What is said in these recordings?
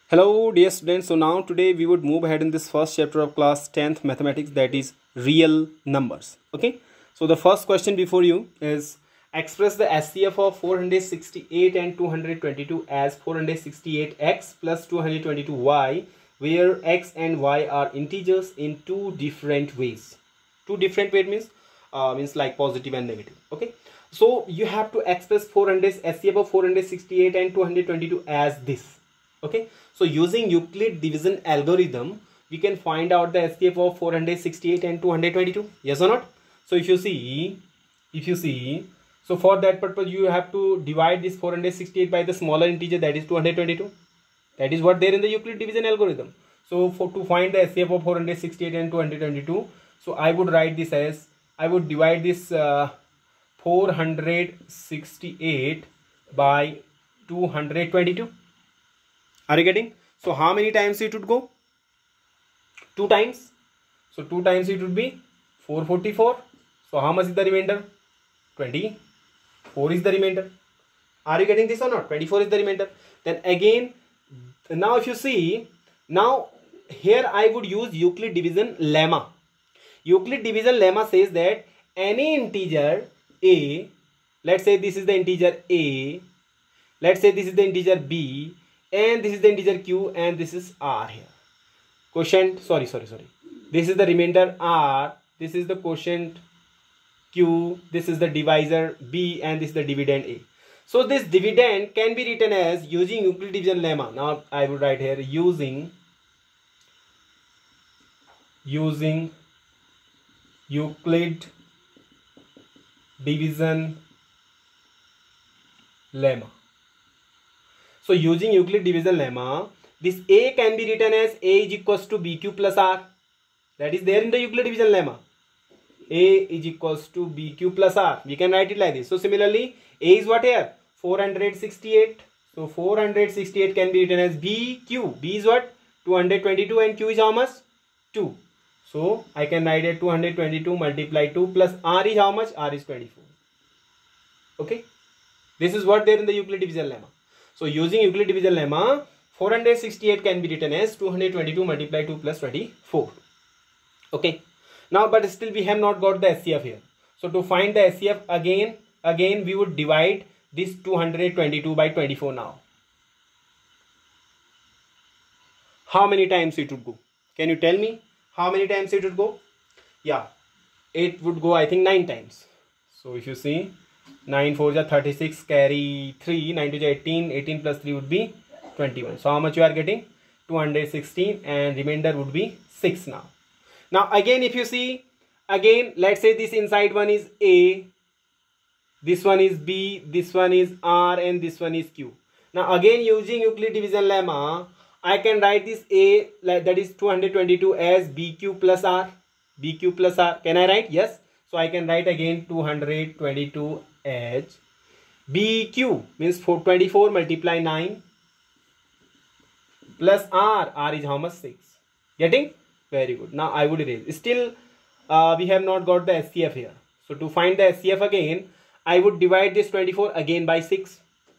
Hello dear students, so now today we would move ahead in this first chapter of class 10th mathematics, that is real numbers. Okay, so the first question before you is express the SCF of 468 and 222 as 468x plus 222y where x and y are integers in two different ways. Two different ways means like positive and negative. Okay, so you have to express 400 SCF of 468 and 222 as this. Okay, so using Euclid division algorithm we can find out the SCF of 468 and 222. Yes or not? So if you see, so for that purpose you have to divide this 468 by the smaller integer, that is 222. That is what there in the Euclid division algorithm. So to find the SCF of 468 and 222, so I would write this as, I would divide this 468 by 222. Are you getting? So how many times it would go? 2 times. So 2 times it would be 444. So how much is the remainder? 24 is the remainder. Are you getting this or not? 24 is the remainder. Then again, now if you see, now here I would use Euclid division lemma. Euclid division lemma says that any integer a, let's say this is the integer a, let's say this is the integer b, and this is the integer q, and this is r here. Quotient, sorry. This is the remainder r, this is the quotient q, this is the divisor b, and this is the dividend a. So this dividend can be written as using Euclid division lemma. Now I would write here using Euclid division lemma. So using Euclid division lemma, this a can be written as a is equals to bq plus r. That is there in the Euclid division lemma. A is equals to bq plus r. We can write it like this. So similarly, a is what here? 468. So 468 can be written as bq. B is what? 222, and q is how much? 2. So I can write it 222 multiply 2 plus r is how much? R is 24. Okay. This is what there in the Euclid division lemma. So using Euclid division lemma, 468 can be written as 222 multiply 2 plus 24. Okay. Now, but still we have not got the SCF here. So to find the SCF again we would divide this 222 by 24 now. How many times it would go? Can you tell me how many times it would go? Yeah, it would go I think 9 times. So if you see, 9 4 is 36, carry 3, 9 2 is 18, 18 plus 3 would be 21. So how much you are getting? 216, and remainder would be 6 now. Now again if you see, again let's say this inside one is a, this one is b, this one is r, and this one is q. Now again using Euclid division lemma, I can write this a, that is 222, as bq plus r. bq plus r, can I write? Yes. So I can write again 222 as bq means 424 multiply 9 plus r is how much? 6. Getting? Very good. Now I would erase. Still we have not got the SCF here. So to find the SCF again, I would divide this 24 again by 6.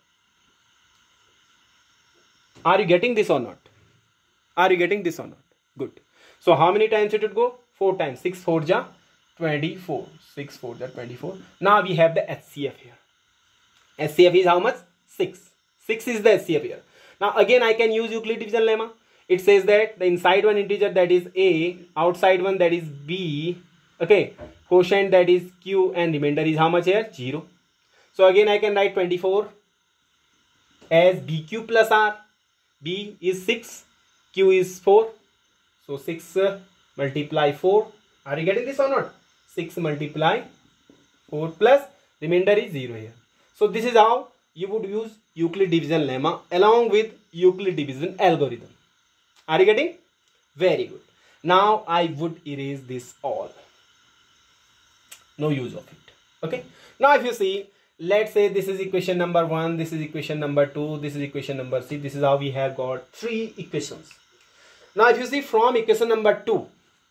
Are you getting this or not? Are you getting this or not? Good. So how many times it would go? 4 times. 6 4 ja 24. 6 4 ja 24. Now we have the SCF here. SCF is how much? 6. 6 is the SCF here. Now again I can use Euclid division lemma. It says that the inside one integer, that is a, outside one, that is b, okay, quotient, that is q, and remainder is how much here? 0. So again I can write 24 as bq plus r. B is 6, q is 4. So 6 multiply 4. Are you getting this or not? 6 multiply 4 plus remainder is 0 here. So this is how you would use Euclid division lemma along with Euclid division algorithm. Are you getting? Very good. Now I would erase this all. No use of it. Okay. Now if you see, let's say this is equation number 1, this is equation number 2, this is equation number 3. This is how we have got 3 equations. Now if you see from equation number 2,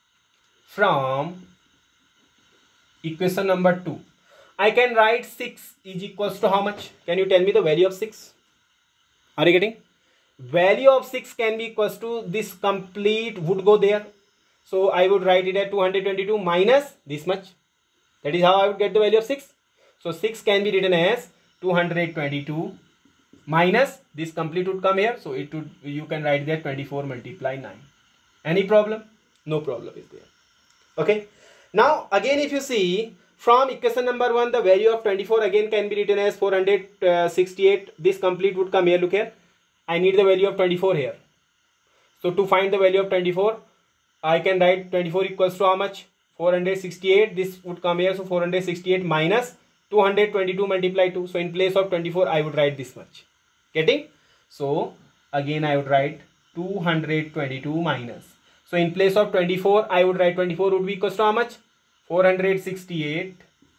I can write 6 is equals to how much? Can you tell me the value of 6? Are you getting? value of 6 can be equals to this complete would go there. So I would write it at 222 minus this much. That is how I would get the value of 6. So 6 can be written as 222 minus this complete would come here. So it would, you can write that 24 multiply 9. Any problem? No problem is there. Okay. Now again, if you see from equation number 1, the value of 24 again can be written as 468. This complete would come here. Look here. I need the value of 24 here. So to find the value of 24, I can write 24 equals to how much? 468. This would come here. So 468 minus 222 multiply 2. So in place of 24, I would write this much. Getting? So again, I would write 222 minus. So in place of 24, I would write 24 would be equals to how much? 468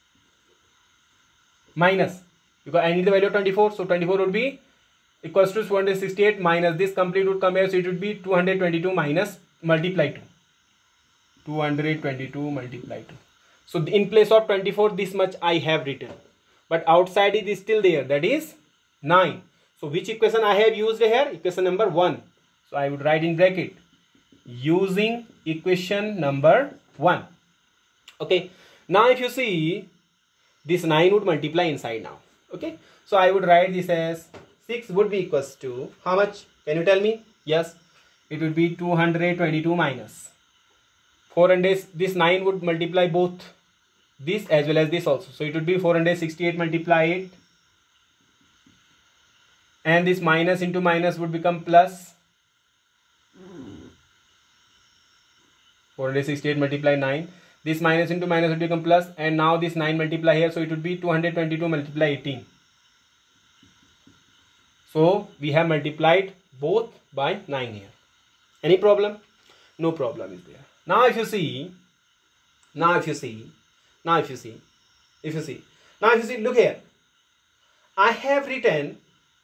minus, because I need the value of 24. So 24 would be equals to 468 minus this complete would come here. So it would be 222 minus multiply 2. 222 multiply 2. So in place of 24, this much I have written. But outside it is still there. That is 9. So which equation I have used here? Equation number 1. So I would write in bracket using equation number 1. Okay. Now if you see, this 9 would multiply inside now. Okay. So I would write this as 6 would be equals to how much? Can you tell me? Yes. It would be 222 minus 400. This 9 would multiply both this as well as this also. So it would be 468 multiply 8. And this minus into minus would become plus. 468 multiply 9. This minus into minus would become plus. And now this 9 multiply here. So it would be 222 multiply 18. So we have multiplied both by 9 here. Any problem? No problem is there. Now if you see, look here. I have written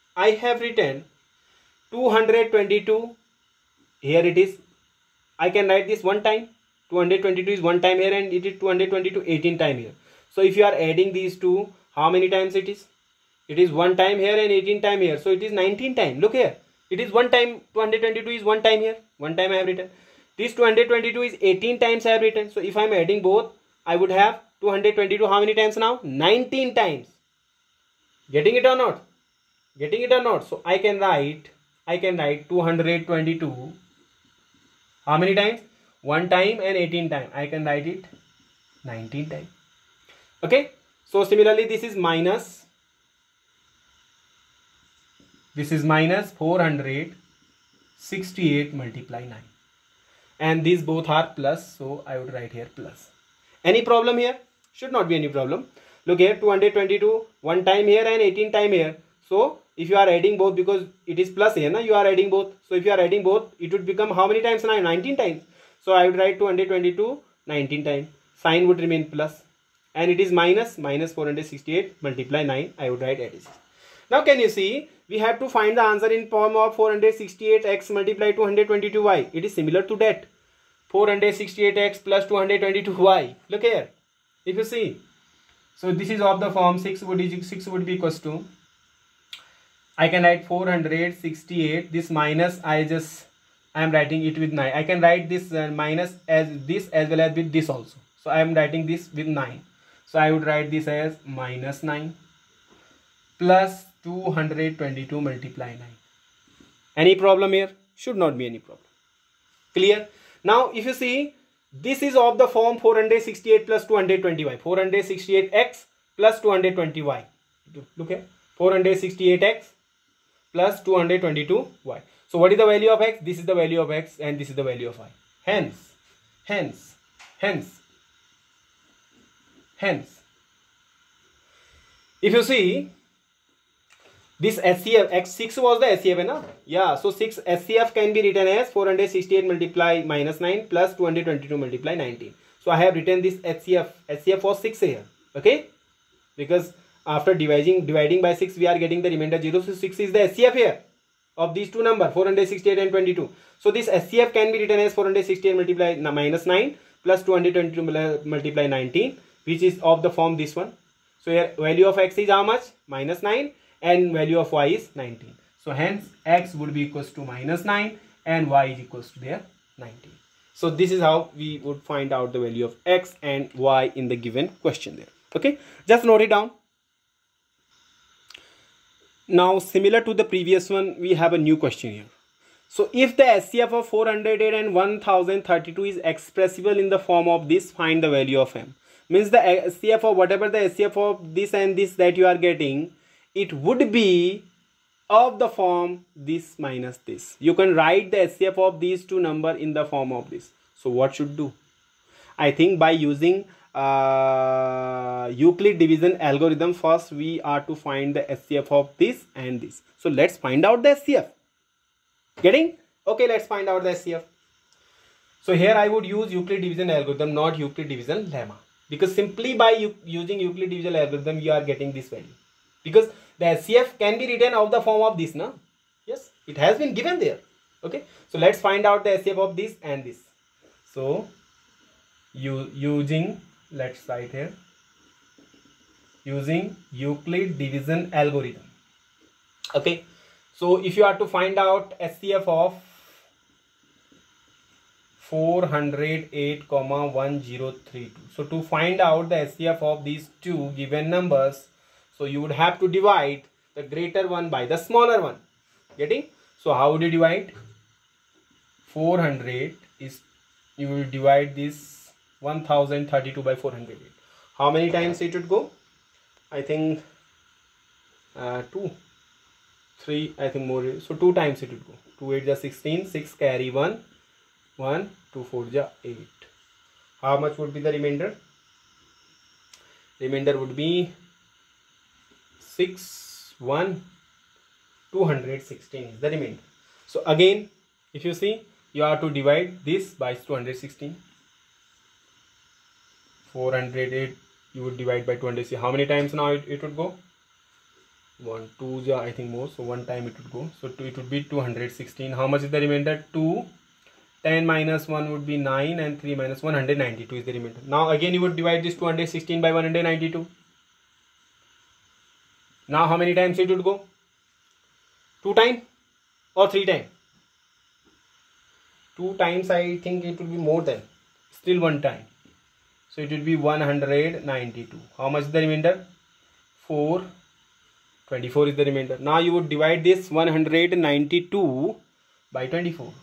222. Here it is. I can write this one time. 222 is one time here and it is 222 18 time here. So if you are adding these two, how many times it is? It is one time here and 18 time here. So it is 19 time. Look here. It is one time. 222 is one time here. One time I have written. This 222 is 18 times I have written. So if I am adding both, I would have 222 how many times now? 19 times. Getting it or not? Getting it or not? So I can write 222 how many times? One time and 18 times. I can write it 19 times. Okay. So similarly, this is minus 468 multiply 9. And these both are plus. So I would write here plus. Any problem here? Should not be any problem. Look here, 222 one time here and 18 time here. So if you are adding both, because it is plus here, you are adding both. So if you are adding both, it would become how many times now? 19 times. So I would write 222 19 times. Sign would remain plus. And it is minus 468 multiply 9. I would write 86. Now can you see, we have to find the answer in form of 468x multiply 222y. It is similar to that. 468x plus 222y. Look here. If you see. So this is of the form 6 would be equals to. I can write 468. This minus I am writing it with 9. I can write this minus as this as well as with this also. So I am writing this with 9. So I would write this as minus 9 plus 222 multiply 9. Any problem here? Should not be any problem. Clear? Now if you see, this is of the form 468 plus 220y. 468x plus 220y. Look here. 468x plus 222y. So what is the value of x? This is the value of x and this is the value of y. Hence. If you see, this SCF, x6 was the SCF, na? Yeah, so 6 SCF can be written as 468 multiply minus 9 plus 222 multiply 19. So I have written this SCF was 6 here, okay? Because after dividing by 6, we are getting the remainder 0. So 6 is the SCF here of these two numbers, 468 and 22. So this SCF can be written as 468 multiply minus 9 plus 222 multiply 19, which is of the form this one. So here value of x is how much? Minus 9 and value of y is 19. So hence x would be equals to -9 and y is equals to their 19. So this is how we would find out the value of x and y in the given question there. Okay, just note it down. Now similar to the previous one, we have a new question here. So if the SCF of 408 and 1032 is expressible in the form of this, find the value of m. Means the SCF of whatever the SCF of this and this that you are getting, it would be of the form this minus this. You can write the SCF of these two number in the form of this. So what should do? I think by using Euclid division algorithm, first we are to find the SCF of this and this. So let's find out the SCF. Getting? Okay, let's find out the SCF. So here I would use Euclid division algorithm, not Euclid division lemma. Because simply by using Euclid division algorithm, you are getting this value. Because the SCF can be written of the form of this, no? Yes, it has been given there. Okay, so let's find out the SCF of this and this. So using, let's write here, using Euclid division algorithm. Okay, so if you are to find out SCF of 408,1032, so to find out the SCF of these two given numbers, so you would have to divide the greater one by the smaller one. Getting? So how would you divide? 400 is, you will divide this 1032 by 408. How many times it would go? I think 2, 3, I think more. So 2 times it would go. 2 8 is 16, 6 carry 1, 1, 2 4 is 8. How much would be the remainder? Remainder would be 6, 1, 216 is the remainder. So again, if you see, you have to divide this by 216. 408 you would divide by 216. How many times now it would go? 1, 2, I think more. So 1 time it would go. So it would be 216. How much is the remainder? 2. 10 minus 1 would be 9 and 3 minus 192 is the remainder. Now again you would divide this 216 by 192. Now how many times it would go? 2 times or 3 times? 2 times I think it would be more than. Still 1 time. So it would be 192. How much is the remainder? 4. 24 is the remainder. Now you would divide this 192 by 24.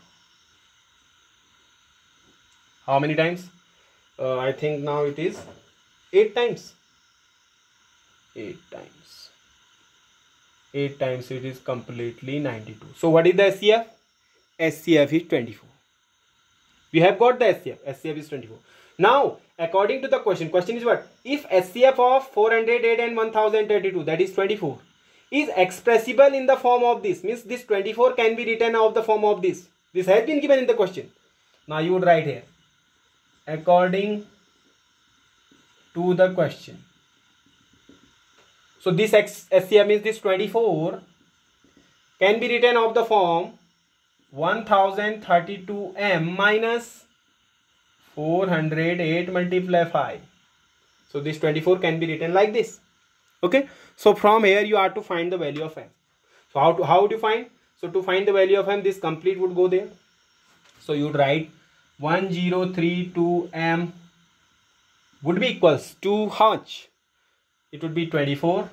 How many times? I think now it is 8 times. 8 times. 8 times it is completely 92. So what is the SCF? SCF is 24. We have got the SCF. SCF is 24. Now, according to the question is what? If SCF of 408 and 1032, that is 24, is expressible in the form of this, means this 24 can be written of the form of this. This has been given in the question. Now you would write here, according to the question. So this SCF means this 24 can be written of the form 1032m minus 408 multiply 5. So this 24 can be written like this. Okay. So from here you are to find the value of m. So how would you find? So to find the value of m, this complete would go there. So you would write 1032m would be equals to how much? It would be 24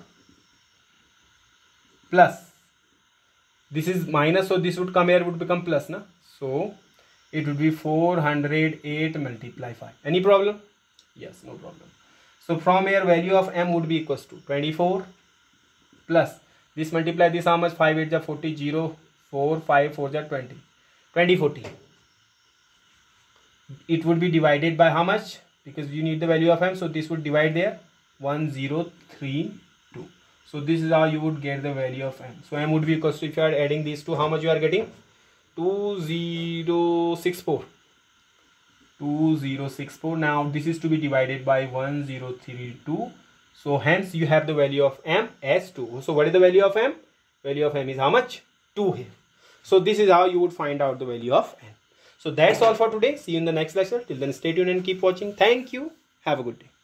plus, this is minus, so this would come here, would become plus, na? So it would be 408 multiply 5. Any problem? Yes, no problem. So from here value of m would be equals to 24 plus this multiply this, how much? 5 8 is 40, 0 4 5 4 is 20, 40. It would be divided by how much? Because you need the value of m, so this would divide there 1032. So this is how you would get the value of m. So m would be equals to, if you are adding these two, how much you are getting? 2064. 2064. Now this is to be divided by 1032. So hence you have the value of m as 2. So what is the value of m? Value of m is how much? 2 here. So this is how you would find out the value of m. So that's all for today. See you in the next lecture. Till then, stay tuned and keep watching. Thank you. Have a good day.